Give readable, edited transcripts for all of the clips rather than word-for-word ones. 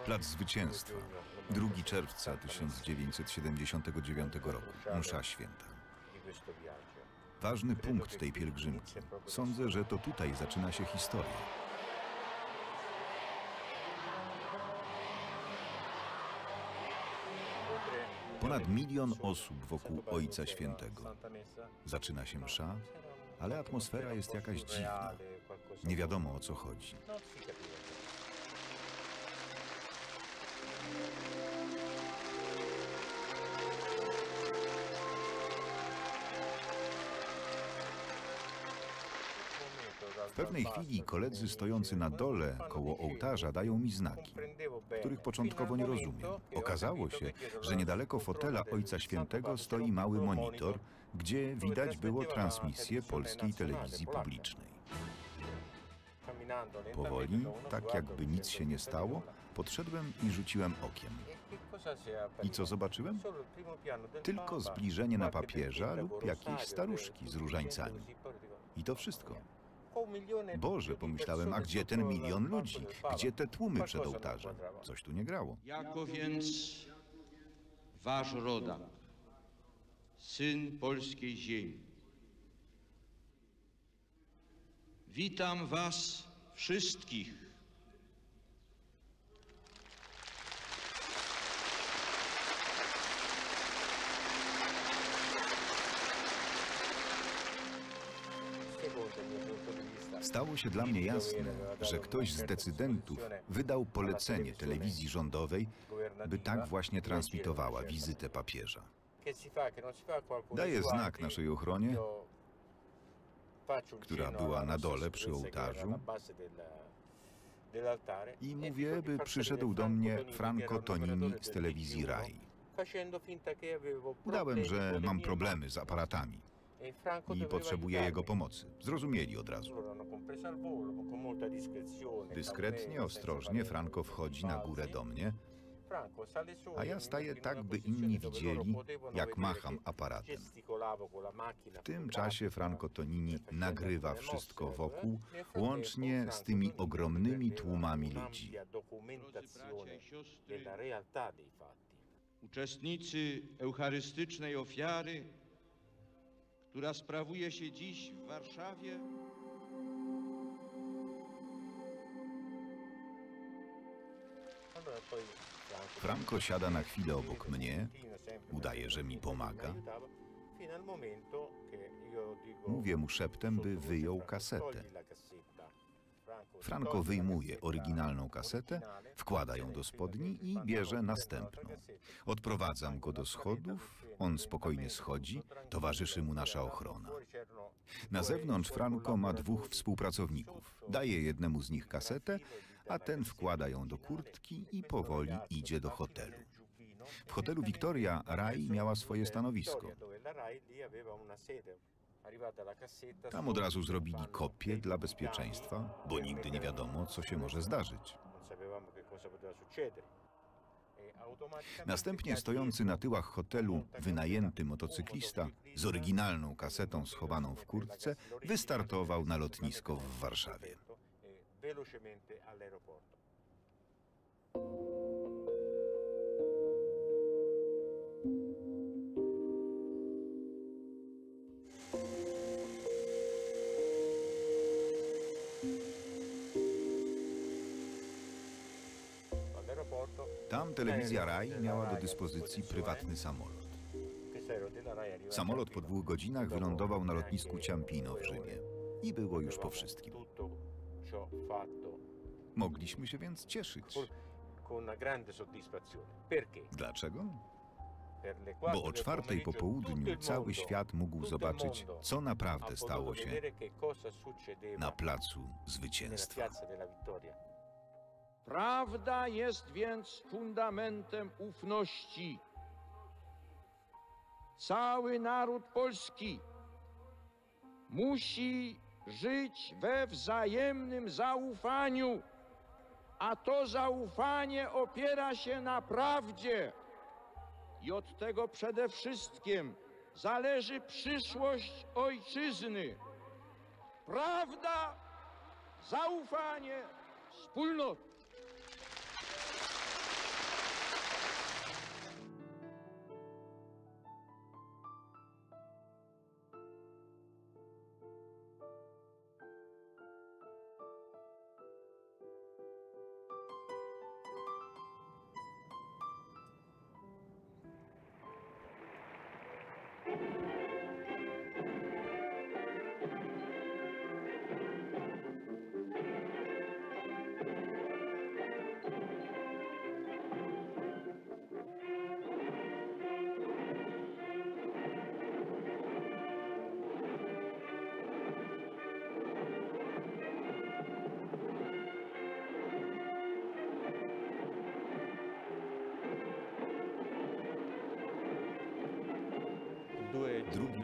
Plac Zwycięstwa, 2 czerwca 1979 roku, msza święta. Ważny punkt tej pielgrzymki. Sądzę, że to tutaj zaczyna się historia. Ponad 1 milion osób wokół Ojca Świętego. Zaczyna się msza, ale atmosfera jest jakaś dziwna. Nie wiadomo, o co chodzi. W pewnej chwili koledzy stojący na dole koło ołtarza dają mi znaki, których początkowo nie rozumiem. Okazało się, że niedaleko fotela Ojca Świętego stoi mały monitor, gdzie widać było transmisję polskiej telewizji publicznej. Powoli, tak jakby nic się nie stało, podszedłem i rzuciłem okiem. I co zobaczyłem? Tylko zbliżenie na papieża lub jakieś staruszki z różańcami. I to wszystko. Boże, pomyślałem, a gdzie ten 1 milion ludzi? Gdzie te tłumy przed ołtarzem? Coś tu nie grało. Jako więc wasz rodak, syn polskiej ziemi, witam was wszystkich. Stało się dla mnie jasne, że ktoś z decydentów wydał polecenie telewizji rządowej, by tak właśnie transmitowała wizytę papieża. Daję znak naszej ochronie, która była na dole przy ołtarzu, i mówię, by przyszedł do mnie Franco Tonini z telewizji RAI. Udałem, że mam problemy z aparatami i potrzebuję jego pomocy. Zrozumieli od razu. Dyskretnie, ostrożnie Franco wchodzi na górę do mnie, a ja staję tak, by inni widzieli, jak macham aparatem. W tym czasie Franco Tonini nagrywa wszystko wokół, łącznie z tymi ogromnymi tłumami ludzi. Uczestnicy eucharystycznej ofiary, która sprawuje się dziś w Warszawie, Franco siada na chwilę obok mnie, udaje, że mi pomaga. Mówię mu szeptem, by wyjął kasetę. Franco wyjmuje oryginalną kasetę, wkłada ją do spodni i bierze następną. Odprowadzam go do schodów, on spokojnie schodzi, towarzyszy mu nasza ochrona. Na zewnątrz Franco ma 2 współpracowników. Daje jednemu z nich kasetę, a ten wkłada ją do kurtki i powoli idzie do hotelu. W hotelu Victoria RAI miała swoje stanowisko. Tam od razu zrobili kopię dla bezpieczeństwa, bo nigdy nie wiadomo, co się może zdarzyć. Następnie stojący na tyłach hotelu wynajęty motocyklista z oryginalną kasetą schowaną w kurtce wystartował na lotnisko w Warszawie. Tam telewizja RAI miała do dyspozycji prywatny samolot. Samolot po 2 godzinach wylądował na lotnisku Ciampino w Rzymie i było już po wszystkim. Mogliśmy się więc cieszyć. Dlaczego? Bo o 4:00 po południu cały świat mógł zobaczyć, co naprawdę stało się na Placu Zwycięstwa. prawda jest więc fundamentem ufności. Cały naród polski musi żyć we wzajemnym zaufaniu, a to zaufanie opiera się na prawdzie i od tego przede wszystkim zależy przyszłość ojczyzny. Prawda, zaufanie, wspólnota.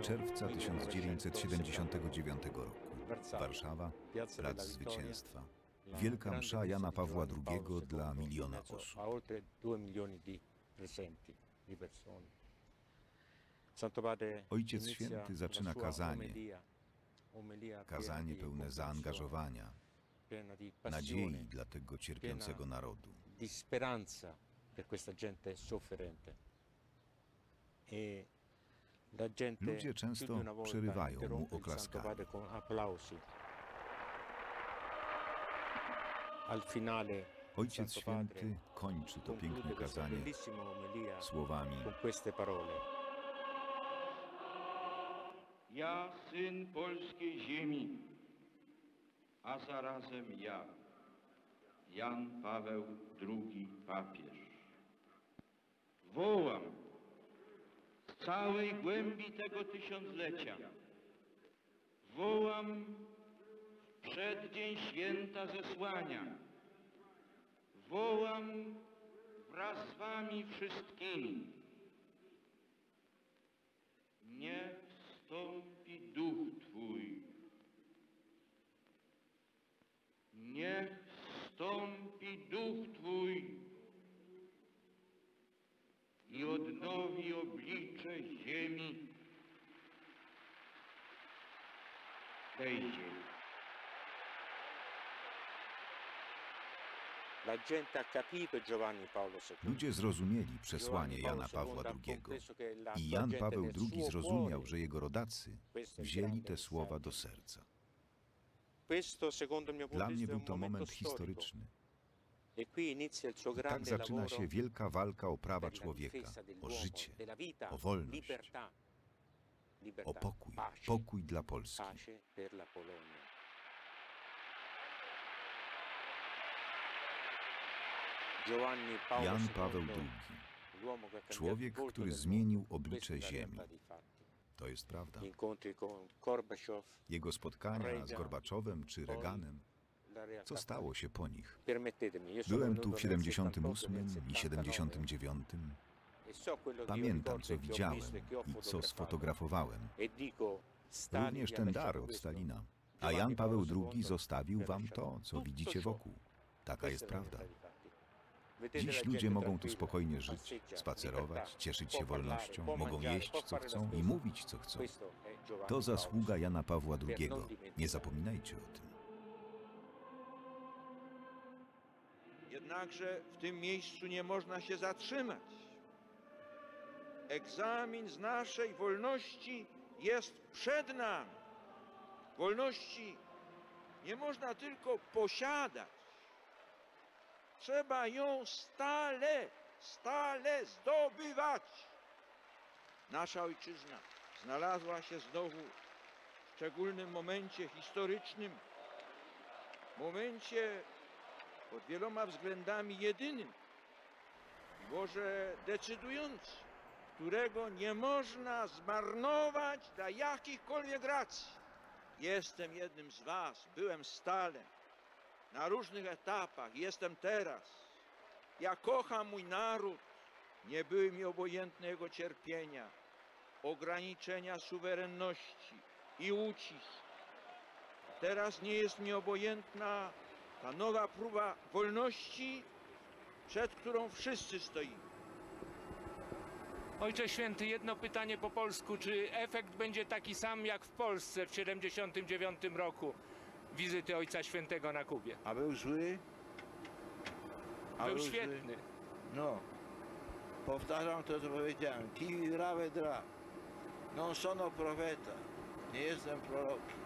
czerwca 1979 roku. Warszawa, Plac Zwycięstwa. Wielka msza Jana Pawła II dla miliona osób. Ojciec Święty zaczyna kazanie pełne zaangażowania, nadziei dla tego cierpiącego narodu. Ludzie często przerywają mu oklaskami. Ojciec Święty kończy to piękne kazanie słowami: Ja, syn polskiej ziemi, a zarazem ja, Jan Paweł II papież, wołam z całej głębi tego tysiąclecia, wołam w przeddzień święta zesłania, wołam wraz z wami wszystkimi. Niech wstąpi duch Twój. Niech wstąpi duch Twój i odnowi oblicze ziemi, tej ziemi. Ludzie zrozumieli przesłanie Jana Pawła II i Jan Paweł II zrozumiał, że jego rodacy wzięli te słowa do serca. Dla mnie był to moment historyczny. I tak zaczyna się wielka walka o prawa człowieka, o życie, o wolność, o pokój, pokój dla Polski. Jan Paweł II, człowiek, który zmienił oblicze ziemi. To jest prawda. Jego spotkania z Gorbaczowem czy Reaganem, co stało się po nich? Byłem tu w 78 i 79. Pamiętam, co widziałem i co sfotografowałem. Również ten dar od Stalina. A Jan Paweł II zostawił wam to, co widzicie wokół. Taka jest prawda. Dziś ludzie mogą tu spokojnie żyć, spacerować, cieszyć się wolnością, mogą jeść co chcą i mówić co chcą. To zasługa Jana Pawła II. Nie zapominajcie o tym. Jednakże w tym miejscu nie można się zatrzymać. Egzamin z naszej wolności jest przed nami. Wolności nie można tylko posiadać. Trzeba ją stale zdobywać. Nasza ojczyzna znalazła się znowu w szczególnym momencie historycznym, momencie pod wieloma względami jedynym, może decydującym, którego nie można zmarnować dla jakichkolwiek racji. Jestem jednym z was, byłem stale, na różnych etapach, jestem teraz. Ja kocham mój naród, nie były mi obojętne jego cierpienia, ograniczenia suwerenności i ucisk. Teraz nie jest mi obojętna ta nowa próba wolności, przed którą wszyscy stoimy. Ojcze Święty, jedno pytanie po polsku. Czy efekt będzie taki sam jak w Polsce w 1979 roku wizyty Ojca Świętego na Kubie? A był zły? Był świetny. No. Powtarzam to, co powiedziałem. Qui grave dra. Non sono profeta. Nie jestem prorokiem.